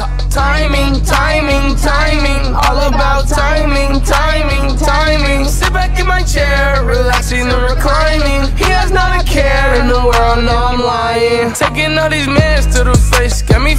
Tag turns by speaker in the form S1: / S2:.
S1: Timing, timing, timing, all about timing, timing, timing. Sit back in my chair, relaxing and reclining. He has not a care in the world, no I'm lying. Taking all these meds to the face, got me